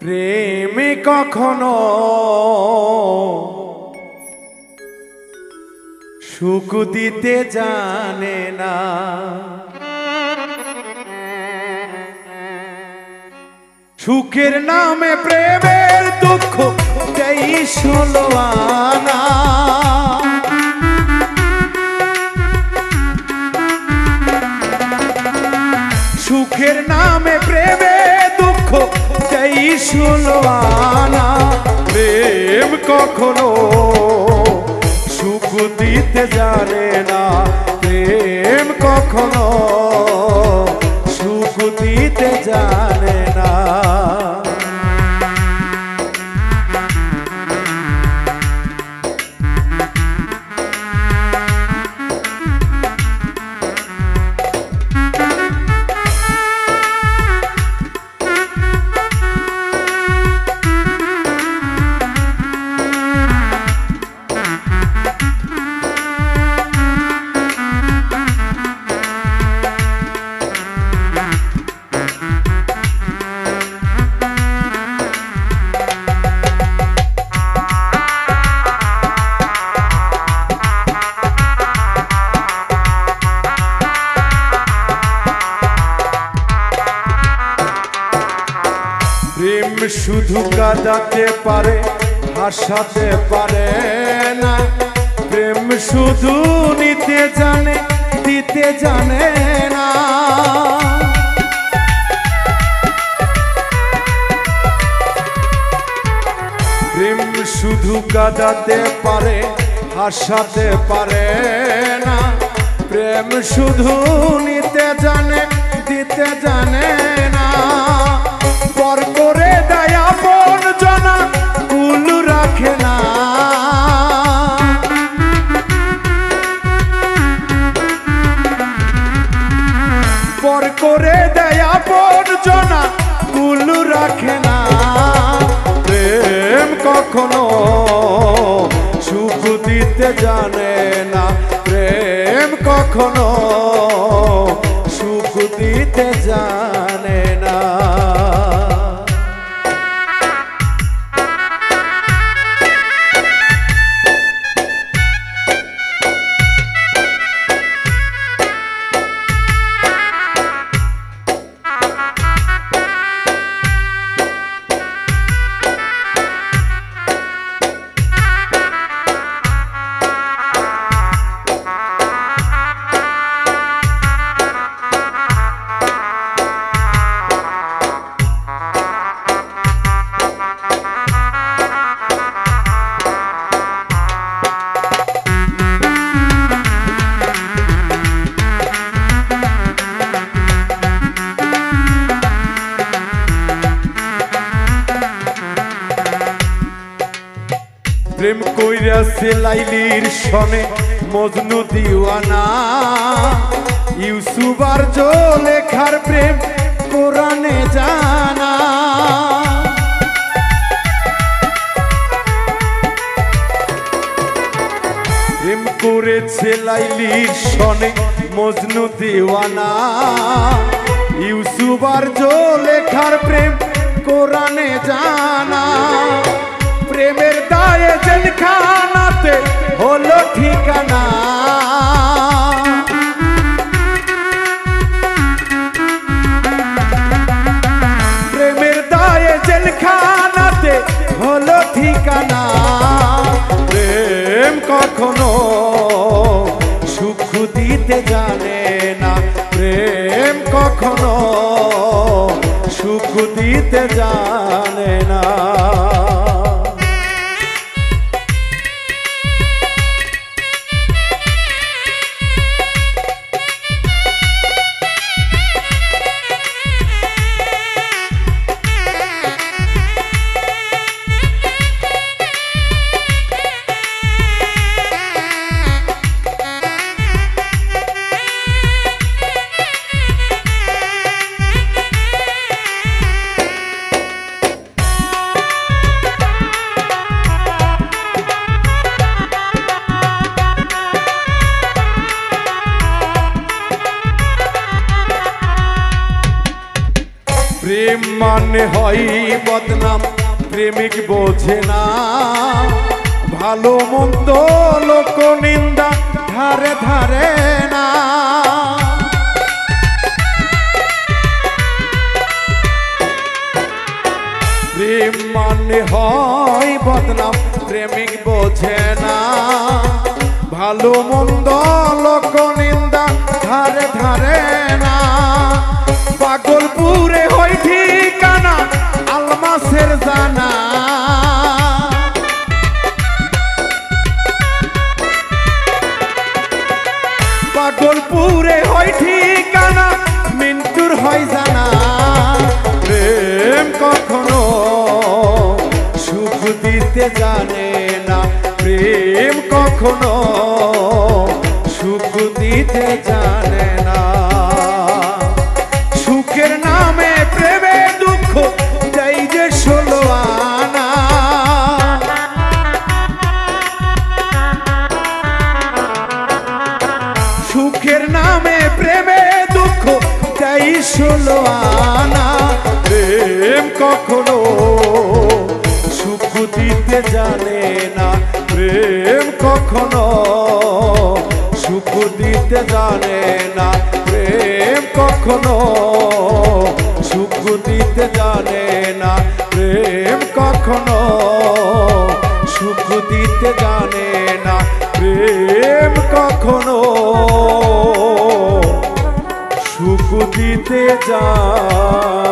প্রেমে কখনো সুখ দিতে জানে না, সুখের নামে প্রেমের দুঃখ দেই ষোলো আনা। সুখের নামে প্রেমের দুঃখ দেই ষোলো আনা। প্রেম কখনো সুখ দিতে জানে না, প্রেম কখনো সুখ দিতে জানে না। প্রেম শুধু কাঁদাতে পারে, হাসাতে পারে না। প্রেম শুধু নিতে জানে, দিতে জানে না। প্রেম শুধু কাঁদাতে পারে, হাসাতে পারে না। প্রেম শুধু নিতে জানে, দিতে জানে না। পর করে দেয় আপন জনা, কুল রাখে না। পর করে দেয় আপন জনা, কুল রাখে না। প্রেম কখনো সুখ দিতে জানে না, প্রেম কখনো সুখ দিতে জানে না। প্রেম কইরাছে লাইলির সনে মজনু দিওয়ানা। ইউসুফ আর জুলেখার প্রেম কোরআনে জানা। প্রেম করেছে লাইলির সনে মজনু দিওয়ানা। ইউসুফ আর জুলেখার প্রেম কোরআনে জানা। প্রেমের দায়ে জেলখানাতে হলো ঠিকানা। প্রেমের দায়ে জেলখানাতে হলো ঠিকানা। প্রেম কখনো সুখ দিতে জানে না, প্রেম কখনো সুখ দিতে জানে না। মনে হয় বদনাম প্রেমিক বোঝে না ভালো মন্দ লোক নিন্দা ধারে ধারে না প্রেম মানে হয় বদনাম প্রেমিক বোঝে না ভালো মন্দ লোক নিন্দা ধারে ধারে না পাগলপুরে হয় ঠিকানা আলমাসের জানা পাগলপুরে হয় ঠিকানা মিন্টুর হয় জানা প্রেম কখনো সুখ দিতে জানে না প্রেম কখনো সুখ দিতে জানে না সুখের নামে প্রেমে দুঃখ দেয় যে 16 আনা সুখের নামে প্রেমে দুঃখ দেয় 16 আনা প্রেম কখনো সুখ দিতে জানে না প্রেম কখনো সুখ দিতে জানে না প্রেম কখনো সুখ দিতে জানে না প্রেম কখনো সুখ দিতে জানে না প্রেম কখনো সুখ দিতে জানে